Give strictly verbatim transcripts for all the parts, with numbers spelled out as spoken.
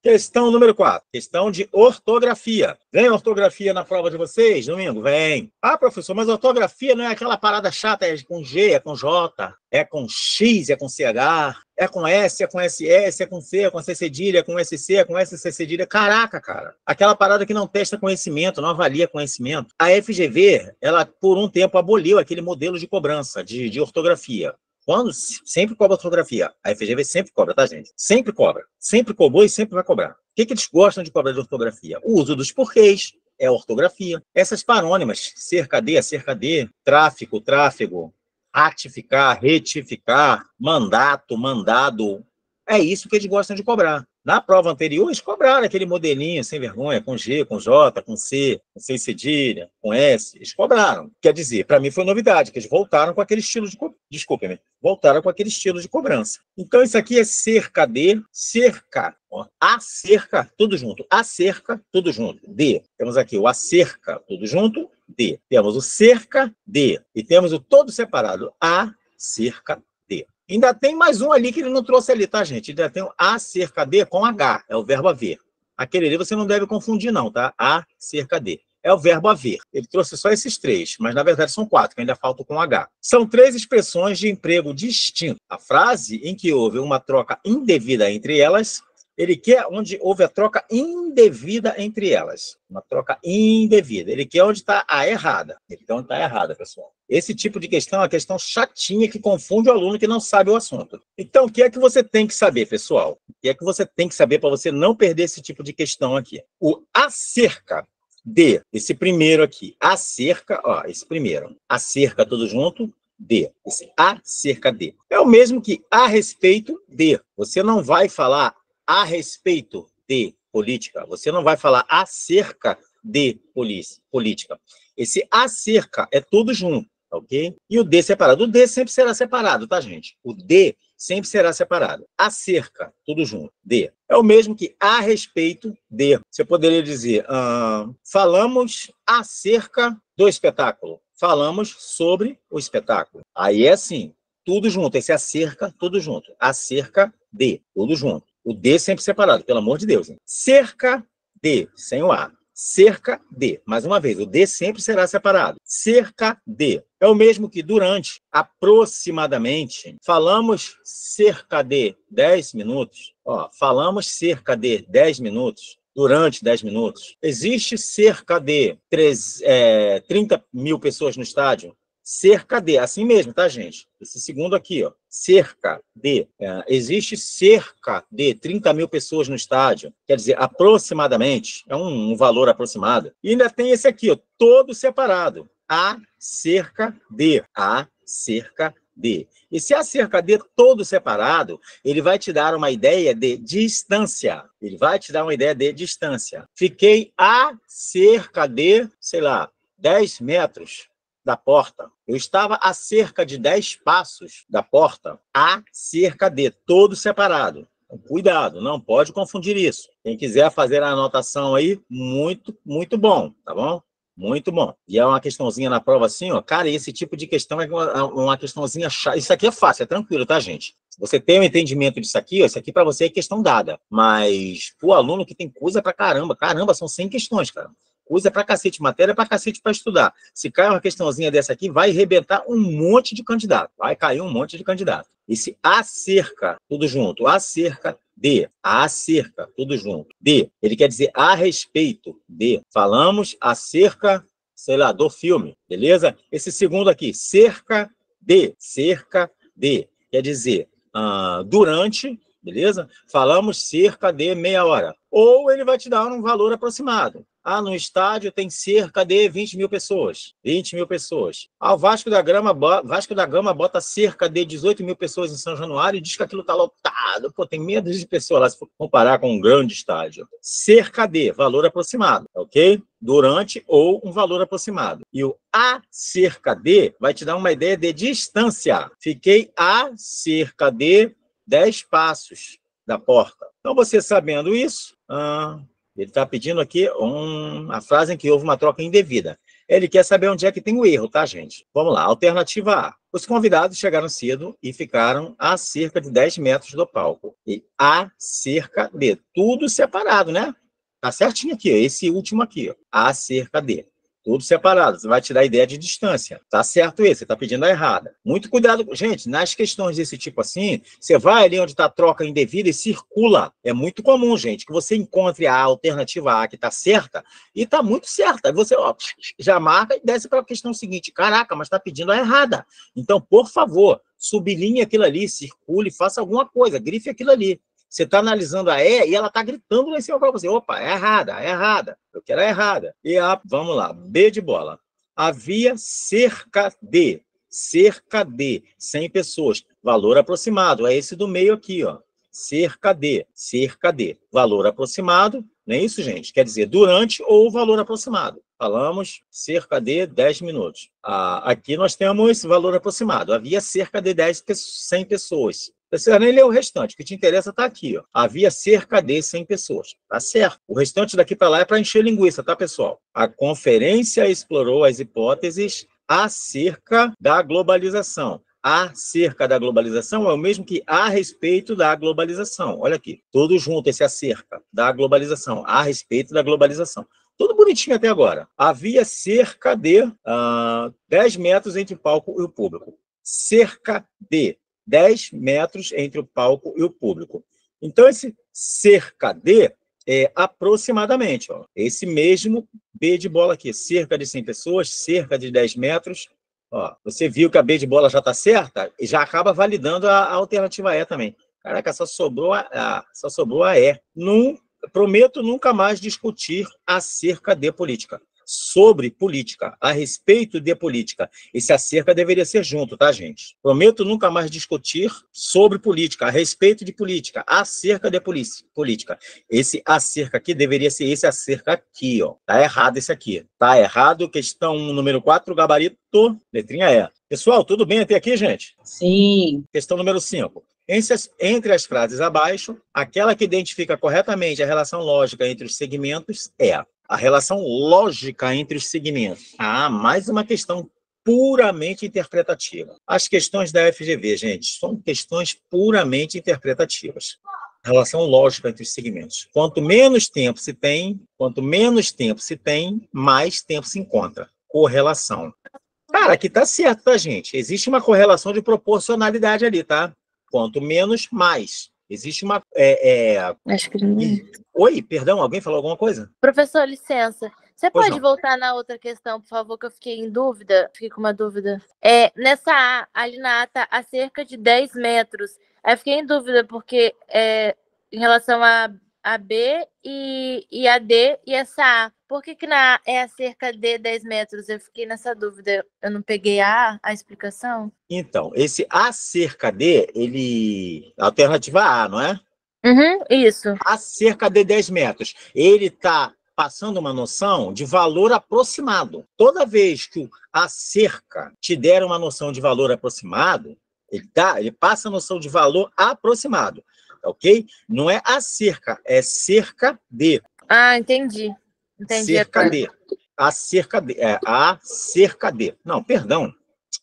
Questão número quatro. Questão de ortografia. Vem ortografia na prova de vocês, domingo? Vem. Ah, professor, mas ortografia não é aquela parada chata, é com G, é com J, é com X, é com C H, é com S, é com S S, é com C, é com C cedilha, é com S C, é com S C cedilha. Caraca, cara. Aquela parada que não testa conhecimento, não avalia conhecimento. A F G V, ela por um tempo aboliu aquele modelo de cobrança de, de ortografia. Quando sempre cobra ortografia. A F G V sempre cobra, tá, gente? Sempre cobra. Sempre cobrou e sempre vai cobrar. O que, que eles gostam de cobrar de ortografia? O uso dos porquês é ortografia. Essas parônimas, cerca de, cerca de, tráfico, tráfego, ratificar, retificar, mandato, mandado. É isso que eles gostam de cobrar. Na prova anterior, eles cobraram aquele modelinho sem vergonha, com G, com J, com C, com C cedilha, com S. Eles cobraram. Quer dizer, para mim foi novidade, que eles voltaram com aquele estilo de... Co... Desculpe-me. Voltaram com aquele estilo de cobrança. Então, isso aqui é cerca de, cerca, ó, acerca, tudo junto. Acerca, tudo junto. De. Temos aqui o acerca, tudo junto. De. Temos o cerca, de. E temos o todo separado. A, cerca, de. Ainda tem mais um ali que ele não trouxe ali, tá, gente? Ainda tem o acerca de com H, é o verbo haver. Aquele ali você não deve confundir, não, tá? Acerca de. É o verbo haver. Ele trouxe só esses três, mas na verdade são quatro, que ainda faltam com H. São três expressões de emprego distinto. A frase em que houve uma troca indevida entre elas, ele quer onde houve a troca indevida entre elas. Uma troca indevida. Ele quer onde está a errada. Ele quer onde está a errada, pessoal. Esse tipo de questão é uma questão chatinha que confunde o aluno que não sabe o assunto. Então, o que é que você tem que saber, pessoal? O que é que você tem que saber para você não perder esse tipo de questão aqui? O acerca de, esse primeiro aqui, acerca, ó, esse primeiro, acerca tudo junto, de, esse acerca de. É o mesmo que a respeito de. Você não vai falar a respeito de política, você não vai falar acerca de política. Esse acerca é tudo junto, ok? E o de separado. O de sempre será separado, tá, gente? O de sempre será separado. Acerca, tudo junto. De. É o mesmo que a respeito de. Você poderia dizer, uh, falamos acerca do espetáculo. Falamos sobre o espetáculo. Aí é assim, tudo junto. Esse acerca, tudo junto. Acerca de, tudo junto. O de sempre separado, pelo amor de Deus. Hein? Cerca de, sem o A. Cerca de. Mais uma vez, o de sempre será separado. Cerca de. É o mesmo que durante, aproximadamente. Falamos cerca de dez minutos. Ó, falamos cerca de dez minutos. Durante dez minutos. Existe cerca de é, trinta mil pessoas no estádio. Cerca de, assim mesmo, tá, gente? Esse segundo aqui, ó, cerca de, é, existe cerca de trinta mil pessoas no estádio, quer dizer, aproximadamente, é um, um valor aproximado. E ainda tem esse aqui, ó, todo separado, a cerca de, a cerca de. E se a cerca de todo separado, ele vai te dar uma ideia de distância, ele vai te dar uma ideia de distância. Fiquei a cerca de, sei lá, dez metros da porta. Eu estava a cerca de dez passos da porta, a cerca de, todo separado. Cuidado, não pode confundir isso. Quem quiser fazer a anotação aí, muito, muito bom, tá bom? Muito bom. E é uma questãozinha na prova assim, ó. Cara, esse tipo de questão é uma, uma questãozinha chata. Isso aqui é fácil, é tranquilo, tá, gente? Se você tem um entendimento disso aqui, ó, isso aqui para você é questão dada. Mas o aluno que tem coisa pra caramba, caramba, são cem questões, cara. Coisa pra cacete, matéria pra cacete para estudar. Se cai uma questãozinha dessa aqui, vai arrebentar um monte de candidato. Vai cair um monte de candidato. Esse acerca, tudo junto, acerca de, acerca, tudo junto, de, ele quer dizer a respeito de. Falamos acerca, sei lá, do filme, beleza? Esse segundo aqui, cerca de, cerca de, quer dizer uh, durante, beleza? Falamos cerca de meia hora. Ou ele vai te dar um valor aproximado. Ah, no estádio tem cerca de vinte mil pessoas. vinte mil pessoas. Ah, o Vasco da Gama, Vasco da Gama bota cerca de dezoito mil pessoas em São Januário e diz que aquilo está lotado. Pô, tem medo de pessoas lá, se for comparar com um grande estádio. Cerca de, valor aproximado, ok? Durante ou um valor aproximado. E o a cerca de vai te dar uma ideia de distância. Fiquei a cerca de dez passos da porta. Então, você sabendo isso... Ah, ele está pedindo aqui um, a frase em que houve uma troca indevida. Ele quer saber onde é que tem o erro, tá, gente? Vamos lá, alternativa A. Os convidados chegaram cedo e ficaram a cerca de dez metros do palco. E a cerca de, tudo separado, né? Tá certinho aqui, ó, esse último aqui, ó, a cerca de. Tudo separado, você vai te dar a ideia de distância. Tá certo esse, você tá pedindo a errada. Muito cuidado, gente, nas questões desse tipo assim, você vai ali onde está a troca indevida e circula. É muito comum, gente, que você encontre a alternativa A que tá certa e tá muito certa. Aí você ó, já marca e desce para a questão seguinte. Caraca, mas tá pedindo a errada. Então, por favor, sublinhe aquilo ali, circule, faça alguma coisa, grife aquilo ali. Você está analisando a E e ela está gritando lá em cima para você. Opa, é errada, é errada. Eu quero a errada. E a, vamos lá, B de bola. Havia cerca de, cerca de cem pessoas. Valor aproximado, é esse do meio aqui, ó. Cerca de, cerca de. Valor aproximado, não é isso, gente? Quer dizer, durante ou valor aproximado. Falamos cerca de dez minutos. Ah, aqui nós temos esse valor aproximado. Havia cerca de dez, cem pessoas. Você nem lê o restante, o que te interessa está aqui. Ó. Havia cerca de cem pessoas. Tá certo. O restante daqui para lá é para encher linguiça, tá, pessoal? A conferência explorou as hipóteses acerca da globalização. Acerca da globalização é o mesmo que a respeito da globalização. Olha aqui, tudo junto, esse acerca da globalização, a respeito da globalização. Tudo bonitinho até agora. Havia cerca de uh, dez metros entre o palco e o público. Cerca de dez metros entre o palco e o público. Então, esse cerca de é aproximadamente. Ó, esse mesmo B de bola aqui. Cerca de cem pessoas, cerca de dez metros. Ó, você viu que a B de bola já está certa e já acaba validando a, a alternativa E também. Caraca, só sobrou a, a, só sobrou a E. Num, prometo nunca mais discutir acerca de política. Sobre política, a respeito de política. Esse acerca deveria ser junto, tá, gente? Prometo nunca mais discutir sobre política, a respeito de política, acerca de política. Esse acerca aqui deveria ser esse acerca aqui, ó. Tá errado esse aqui. Tá errado, questão número quatro, gabarito, letrinha E. Pessoal, tudo bem até aqui, gente? Sim. Questão número cinco. Entre as frases abaixo, aquela que identifica corretamente a relação lógica entre os segmentos é a relação lógica entre os segmentos. Ah, mais uma questão puramente interpretativa. As questões da F G V, gente, são questões puramente interpretativas. Relação lógica entre os segmentos. Quanto menos tempo se tem, quanto menos tempo se tem, mais tempo se encontra. Correlação. Cara, aqui tá certo, tá, gente? Existe uma correlação de proporcionalidade ali, tá? Quanto menos, mais. Existe uma... É, é... Acho que não é. Oi, perdão, alguém falou alguma coisa? Professor, licença. Você Pois pode não. voltar na outra questão, por favor, que eu fiquei em dúvida? Fiquei com uma dúvida. É, nessa A, ali na A tá a cerca de dez metros. Aí eu fiquei em dúvida, porque é, em relação a, a B e, e a D e essa A. Por que que na A é a cerca de dez metros? Eu fiquei nessa dúvida. Eu não peguei a A, a explicação? Então, esse acerca de, ele... Alternativa A, não é? Uhum, isso. Acerca de dez metros. Ele está passando uma noção de valor aproximado. Toda vez que o acerca te der uma noção de valor aproximado, ele, dá, ele passa a noção de valor aproximado, ok? Não é acerca, é cerca de. Ah, entendi. Entendi. Cerca agora. de. Acerca de. É, acerca de. Não, perdão.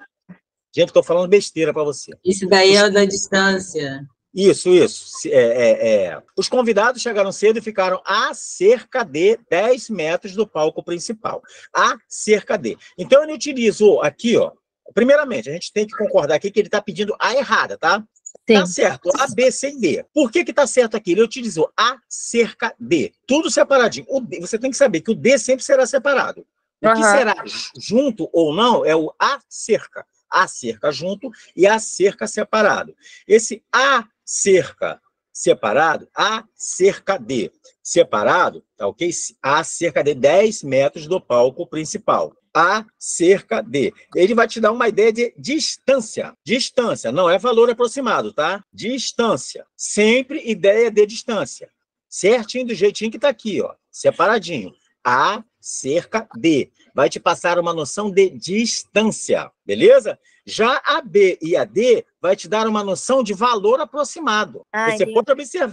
Gente, estou falando besteira para você. Isso daí é o da distância. Isso, isso. É, é, é. Os convidados chegaram cedo e ficaram a cerca de dez metros do palco principal. A cerca de. Então, ele utilizou aqui, ó. Primeiramente, a gente tem que concordar aqui que ele está pedindo a errada, tá? Sim. Tá certo. A, B, C e D. Por que que tá certo aqui? Ele utilizou a cerca de. Tudo separadinho. O D, você tem que saber que o D sempre será separado. O Uhum. que será junto ou não é o a cerca. A cerca junto e a cerca separado. Esse a cerca separado, a cerca de separado, tá ok? A cerca de dez metros do palco principal. A cerca de. Ele vai te dar uma ideia de distância. Distância, não é valor aproximado, tá? Distância. Sempre ideia de distância. Certinho do jeitinho que tá aqui, ó. Separadinho. A cerca de. Vai te passar uma noção de distância, beleza? Já a B e a D vai te dar uma noção de valor aproximado. Ah, Você entendi. pode observar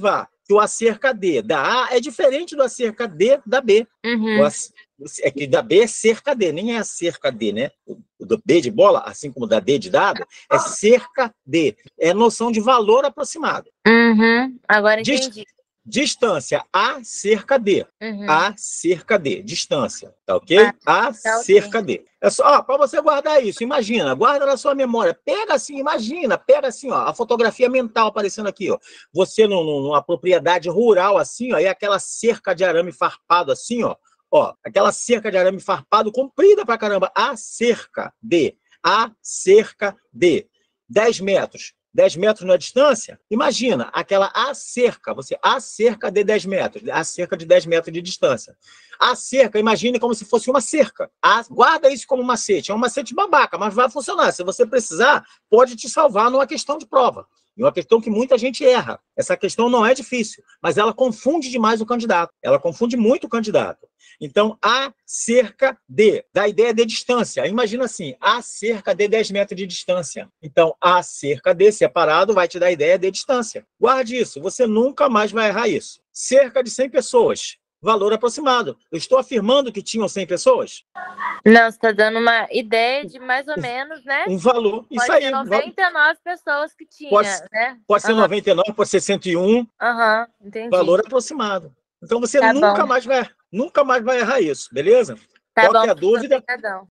que o acerca de da A é diferente do acerca de da B. Uhum. O ac- É que da B é cerca de, nem é acerca de, né? O o do B de bola, assim como da D de dado, é cerca de. É noção de valor aproximado. Uhum. Agora Dis- entendi. Distância, A cerca de. Uhum. A cerca de. Distância, tá ok? Ah, A tá ok. cerca de. É só, para você guardar isso, imagina, guarda na sua memória. Pega assim, imagina, pega assim, ó, a fotografia mental aparecendo aqui, ó. Você num- num- numa propriedade rural, assim, ó, e aquela cerca de arame farpado, assim, ó. Ó, aquela cerca de arame farpado comprida pra caramba. A cerca de. A cerca de. dez metros. dez metros na distância? Imagina, aquela a cerca, você a cerca de dez metros, a cerca de dez metros de distância. A cerca, imagine como se fosse uma cerca. A, guarda isso como macete. É um macete babaca, mas vai funcionar. Se você precisar, pode te salvar numa questão de prova. E uma questão que muita gente erra. Essa questão não é difícil, mas ela confunde demais o candidato. Ela confunde muito o candidato. Então, a cerca de, da ideia de distância. Imagina assim, a cerca de dez metros de distância. Então, a cerca de separado vai te dar a ideia de distância. Guarde isso, você nunca mais vai errar isso. Cerca de cem pessoas. Valor aproximado. Eu estou afirmando que tinham cem pessoas? Não, você está dando uma ideia de mais ou menos, né? Um valor. Isso Pode aí. ser um valor. noventa e nove pessoas que tinha, Pode, né? pode ser Aham. noventa e nove, pode ser cento e um. Aham, entendi. Valor aproximado. Então você Tá nunca bom. mais vai, nunca mais vai errar isso, beleza? Tá bom, Qualquer professor, dúvida, obrigadão.